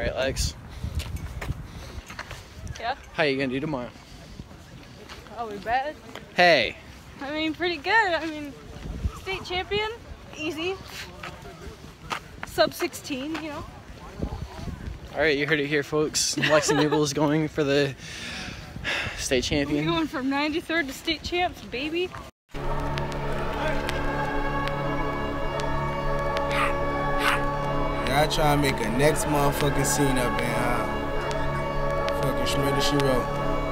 Alright, Lex. Yeah? How you gonna do tomorrow? Probably bad. Hey. I mean, pretty good. I mean, state champion, easy. Sub 16, you know. Alright, you heard it here, folks. Lexi Newell is going for the state champion. We're going from 93rd to state champs, baby. I try to make a next motherfucking scene up in fucking Shredder She Wrote.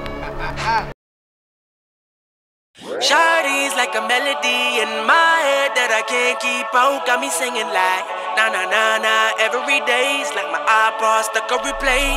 Shawty's like a melody in my head that I can't keep out. Got me singing like na na na na every day's like my iPod stuck on replay.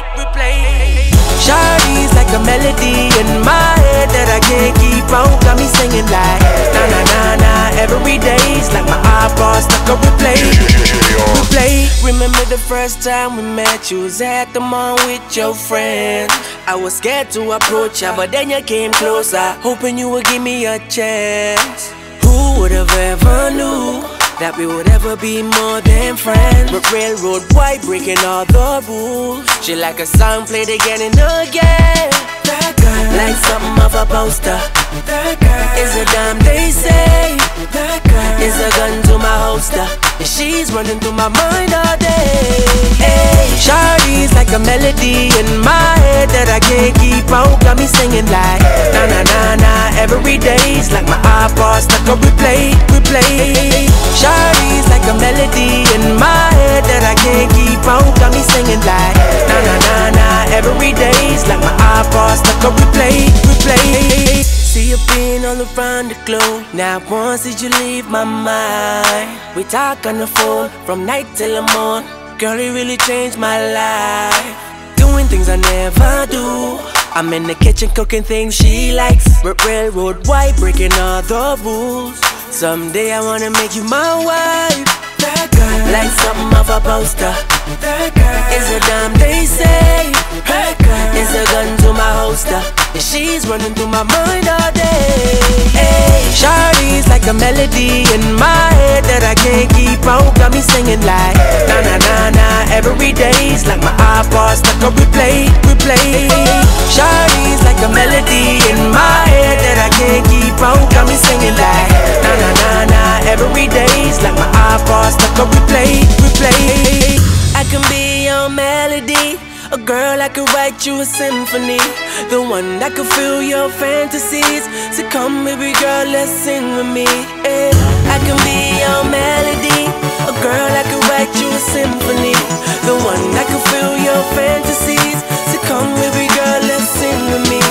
Shawty's like a melody in my head that I can't keep out. Got me singing like na na na na every day's like my iPod stuck on replay. Remember the first time we met, you was at the mall with your friends. I was scared to approach ya, but then you came closer, hoping you would give me a chance. Who would have ever knew that we would ever be more than friends? But railroad white breaking all the rules. She like a song played again and again. That girl, like something of a poster. That girl is a dime, they say. That girl is a gun to my holster, and she's running through my mind all day. Hey, Shawty's like a melody in my head that I can't keep out. Got me singing like na na na na every day's like my iPod stuck on replay. Shawty's like a melody in my head that I can't keep out. Got me singing like na na na na every day's like my iPod stuck on replay. See you being all around the globe. Not once did you leave my mind. We talk on the phone from night till the morning. Girl, it really changed my life. Doing things I never do. I'm in the kitchen cooking things she likes. Railroad white breaking all the rules. Someday I wanna make you my wife. That girl, like something of a poster. That girl is a dime, they say. That girl is a gun to my holster, and she's running through my mind all day. Hey, Shawty's like a melody in my head that I can't keep out. Got me singing like na na na na every day's like my iPod stuck on replay. Shawty's like a melody in my head that I can't keep out. Got me singing like na na na na every day's like my iPod stuck on replay. I can be your melody, a girl I could write you a symphony, the one that could fill your fantasies. So come baby girl, let's sing with me. I can be your melody, a girl I could write you a symphony, the one that could fill your fantasies. So come baby girl, let's sing with me.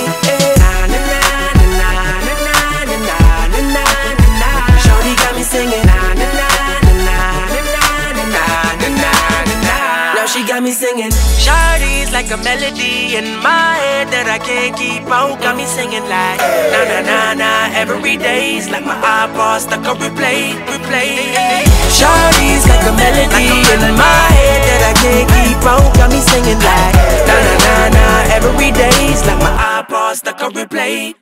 Shawty got me singing she got me singing. Shawty's like a melody in my head that I can't keep out. Got me singing like na na na na every day's like my iPod stuck on replay. Shawty's like a melody in my head that I can't keep out. Got me singing like na na na na every day's like my iPod stuck on replay.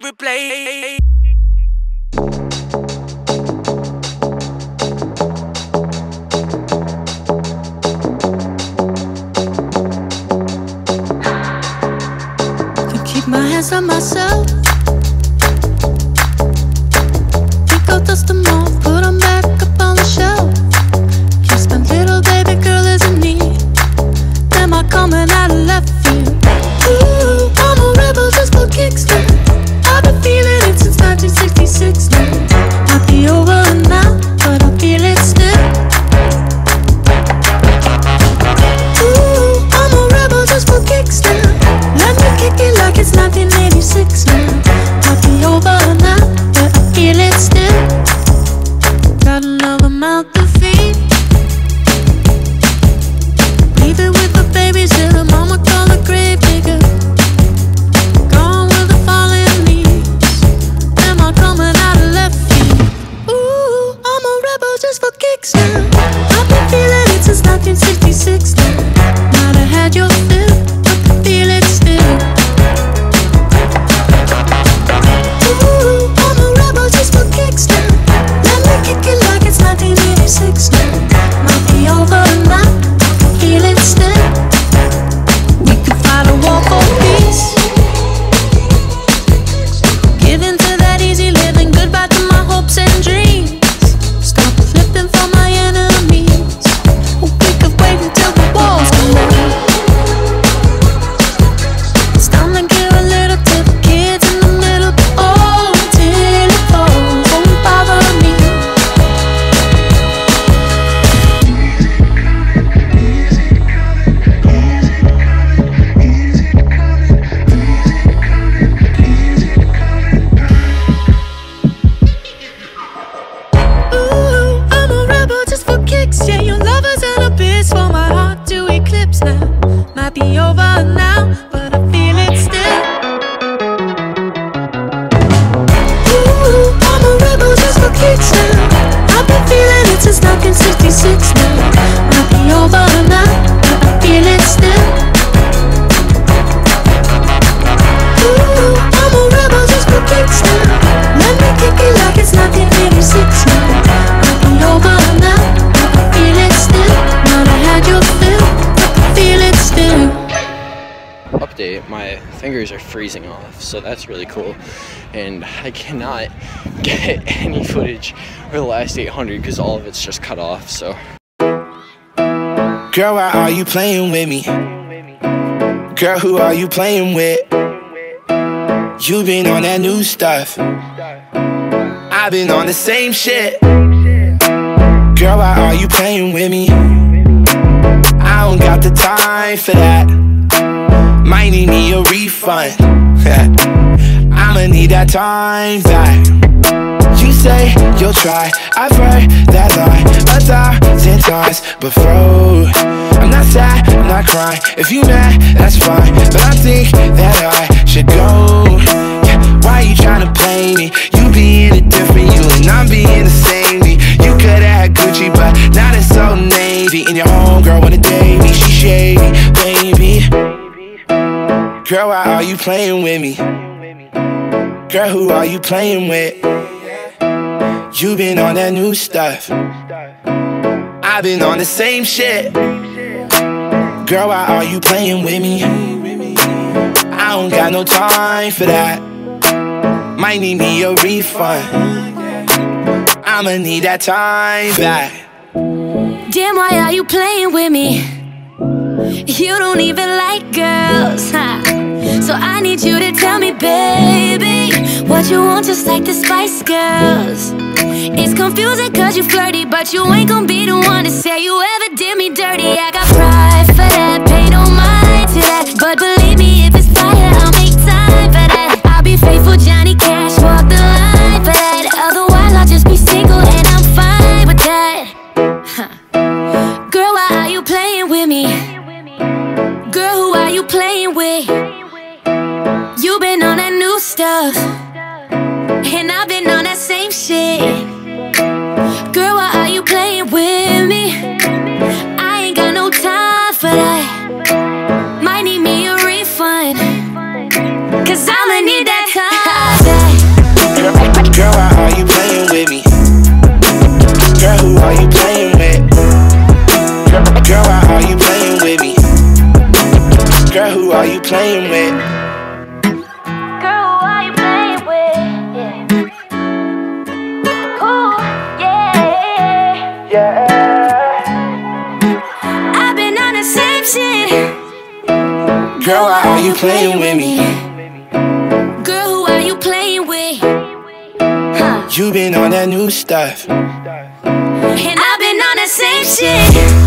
My hands on myself. Pick out, dust them off, put them back up on the shelf. Yes, my little baby girl is in need. Am I coming out of left field? Ooh, I'm a rebel just for kicks now. I've been feeling it since 1966 now. Might be over now, but I feel it still. Ooh, I'm a rebel just for kicks now. Let me kick it like it's 1986 now. be over now, but I feel it still. Ooh, I'm a rebel just for kicks now. I've been feeling it since 1966 now. Might be over now, but I feel it still. Ooh, I'm a rebel just for kicks now. Let me kick it like it's 1986 now. Might be over now, but I feel it still. Not I had your fill, but I feel it still. Update, my fingers are freezing off, so that's really cool. And I cannot get any footage for the last 800 because all of it's just cut off, so. Girl, why are you playing with me? Girl, who are you playing with? You been on that new stuff. I've been on the same shit. Girl, why are you playing with me? I don't got the time for that. Might need me a refund. I'ma need that time back. You say you'll try, I've heard that line 1,000 times before. I'm not sad, I'm not crying. If you mad, that's fine, but I think that I should go. Yeah, why you tryna play me? You being a different you and I'm being the same me. You coulda had Gucci, but now it's so navy. And your homegirl wanna date me, she shady, baby. Girl, why are you playing with me? Girl, who are you playing with? You been on that new stuff. I've been on the same shit. Girl, why are you playing with me? I don't got no time for that. Might need me a refund. I'ma need that time back. Damn, why are you playing with me? You don't even like girls, huh? So I need you to tell me, baby, what you want, just like the Spice Girls. It's confusing cause you flirty, but you ain't gon' be the one to say you ever did me dirty. I got pride for that, pay no mind to that. But believe me, if it's fire, I'll make time for that. I'll be faithful, Johnny Cash, walk the line for that. Otherwise I'll just be single and I'm fine with that. Girl, why are you playing with me? Girl, who are you playing with? You been on that new stuff, and I've been on that same shit. Girl, why are you playing with me? I ain't got no time for that. Might need me a refund, cause I'ma need that time back. Girl, why are you playing with me? Girl, who are you playing with? Girl, why are you playing with me? Girl, who are you playing with? Girl, why are you playing with me? Girl, who are you playing with? You been on that new stuff, and I've been on that same shit.